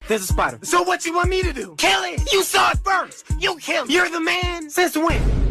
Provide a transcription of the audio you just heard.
There's a spider. So what you want me to do? Kill it! You saw it first! You kill it! You're the man! Since when?